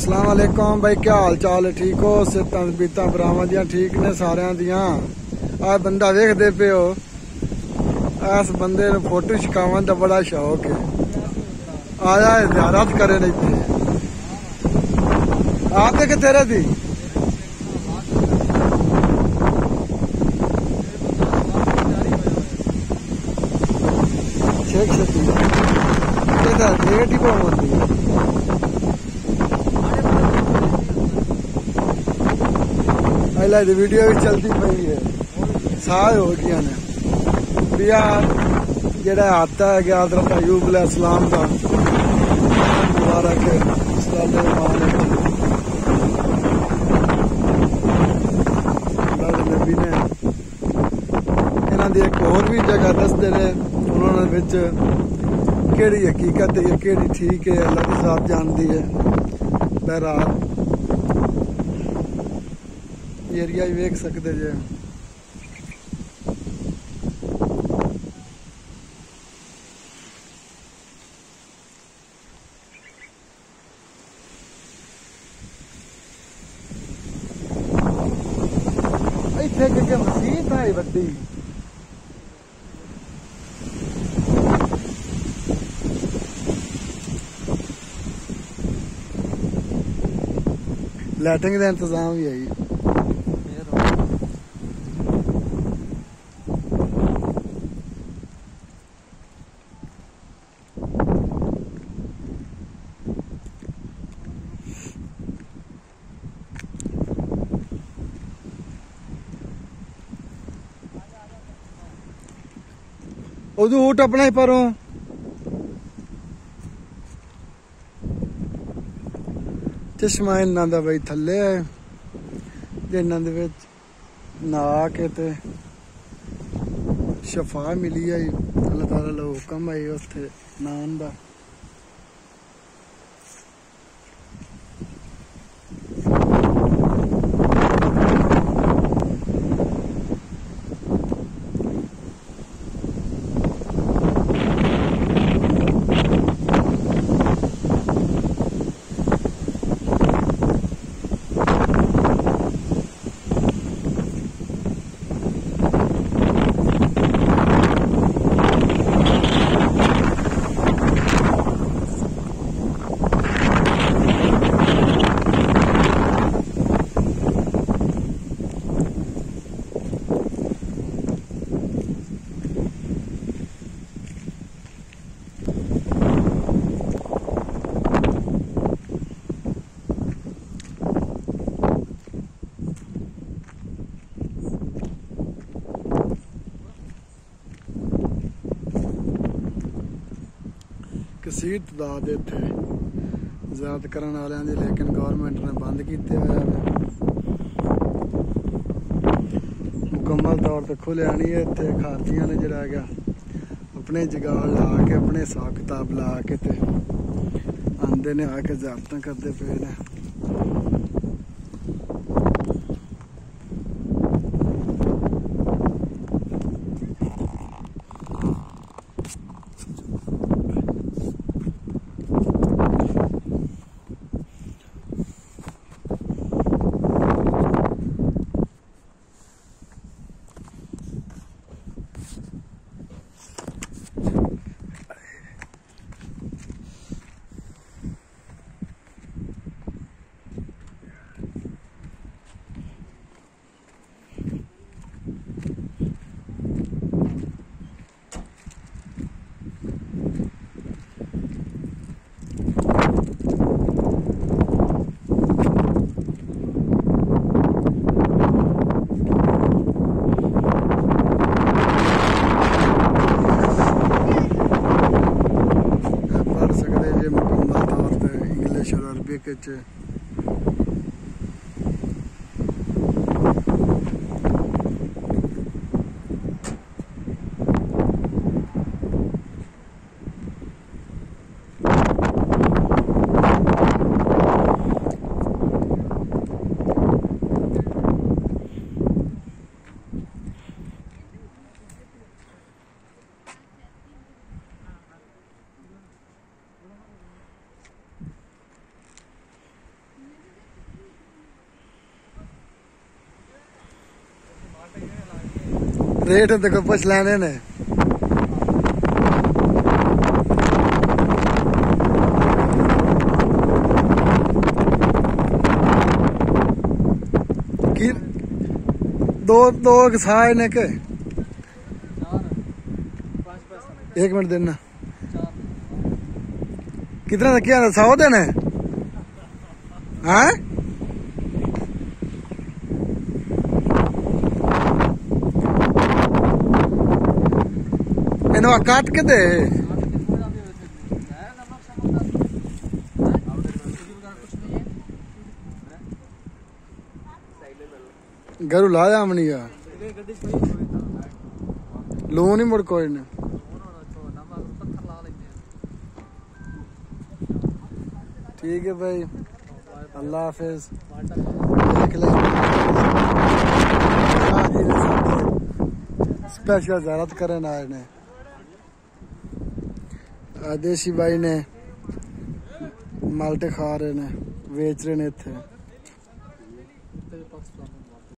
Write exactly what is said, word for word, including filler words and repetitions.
अस्सलाम वालेकुम भाई, क्या हाल चाल है? ठीक हो? सेहतां बीतां भरावां दियां ठीक ने सारियां दियां? आ बंदा वेखदे पे हो, इस बंदे नूं फोटो छकावन दा बड़ा शौक है। आया है ज़ियारत करे नहीं थे आप देखे तेरे दी शेख शती रेट ही बहुत होती है। हाईलाइट वीडियो भी चलती पई है, साल हो गया ने बिया जेड़ा आता है कि हज़रत अयूब अलैहिस्सलाम का मुबारक नबी ने इन्हां दी एक होर भी जगह दसदे ने, उन्होंने विच केड़ी हकीकत है केड़ी ठीक है अल्लाह की ज़ात जानती है। बहरहाल एरिया ही वेख सकते जे। इत्थे कि मसीत है वड्डी, लाइटिंग का इंतजाम भी है। उदू ऊट अपना ही परों चश्मा इन्हां दा बई थल्ले है, जिन्हां दे विच नहा के ते शफा मिली है। अल्लाह ताला दा हुक्म है उत्थे नान दा। कसीर तादाद इत्थे ज़्यारत करन वालियां दी, लेकिन गौरमेंट ने बंद किते होया है। मुकम्मल तौर पर खुलिया नहीं है। इत्थे खारजियां ने जिहड़ा हैगा अपने जगाड़ ला के अपने हिसाब किताब ला के ते आंदे ने आके ज़ियारतां करदे पे ने। के रेट देखो पुछ लेने ने। की दो दो साए ने के एक मिनट देना कितना था क्या सौ देने हैं? इनवा काट के दे घरू लाया मनिया लो नहीं मुड़ कोई ने। ठीक है भाई, अल्लाह हाफिज। देख ले स्पेशल ज़ियारत करन आए ने। देसी भाई ने माल्टे खा रहे ने, बेच रहे ने इत्थे।